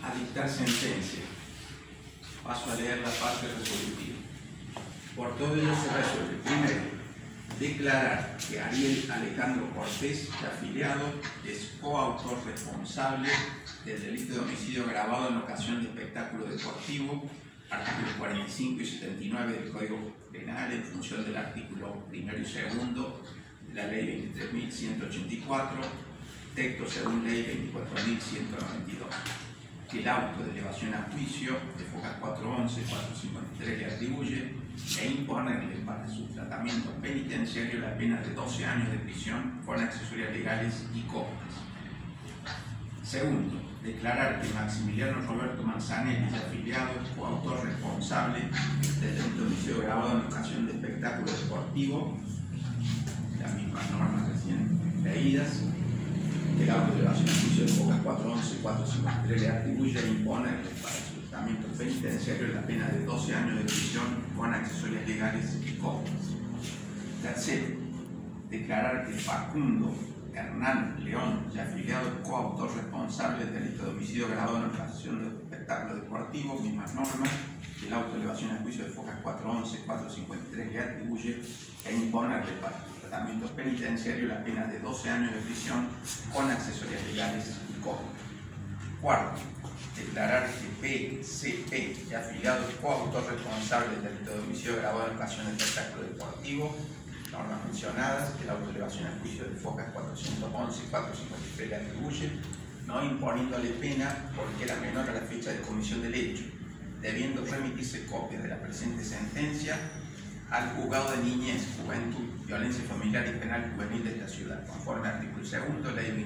a dictar sentencia. Paso a leer la parte resolutiva. Por todo ello se resuelve: primero, declarar que Ariel Alejandro Cortés, afiliado, es coautor responsable del delito de homicidio agravado en ocasión de espectáculo deportivo, artículos 45 y 79 del Código Penal, en función del artículo 1 y 2 de la Ley 23.184, texto según Ley 24.192. Que el auto de elevación a juicio de FOCAS 411, 453 le atribuye e imponerle para su tratamiento penitenciario la pena de 12 años de prisión con accesorias legales y costas. Segundo, declarar que Maximiliano Roberto Manzanelli, afiliado, es coautor responsable del delito de homicidio agravado en ocasión de espectáculo deportivo, las mismas normas recién leídas. Que el auto de elevación a juicio de FOCAS 411 y 453 le atribuye e imponerle para su tratamiento penitenciario la pena de 12 años de prisión con accesorias legales y costas. Tercero, declarar que Facundo Hernán León, ya afiliado, es coautor responsable del delito de homicidio agravado en ocasión de espectáculo deportivo, mismas normas. Que el auto de elevación a juicio de FOCAS 411 y 453 le atribuye e imponerle para su tratamiento penitenciario la pena de 12 años de prisión con accesorias legales y costas. Cuarto, declarar que PCP, ya afiliado, es coautor responsable del delito de homicidio agravado en ocasión de espectáculo deportivo, normas mencionadas. Que el auto de elevación a juicio de FOCAS 411 y 453 le atribuye, no imponiéndole pena porque era menor a la fecha de comisión del hecho, debiendo remitirse copias de la presente sentencia al Juzgado de Niñez, Juventud, Violencia Familiar y Penal Juvenil de esta ciudad, conforme al artículo 2, Ley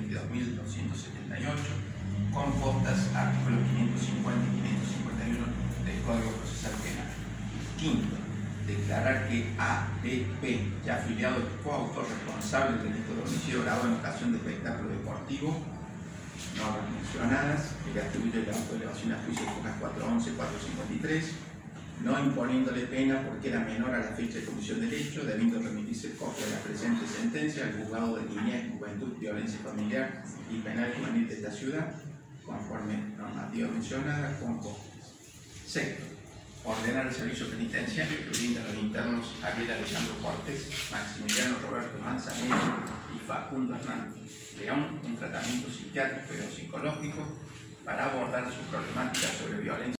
22.278, con costas artículos 550 y 551 del Código Procesal Penal. Quinto, declarar que ADP, ya afiliado, es coautor responsable del delito de homicidio agravado en ocasión de espectáculo deportivo, normas mencionadas, que le atribuye el auto de elevación a juicio de FOCAS 411 y 453, no imponiéndole pena porque era menor a la fecha de comisión del hecho, debiendo remitirse copia de la presente sentencia al Juzgado de Niñez, Juventud, Violencia Familiar y Penal Juvenil de esta ciudad, conforme normativa mencionada, con costas. Sexto, ordenar el servicio penitenciario que brinda a los internos Ariel Alejandro Cortés, Maximiliano Roberto Manzanelli y Facundo Hernán León un tratamiento psiquiátrico y psicológico para abordar su problemática sobre violencia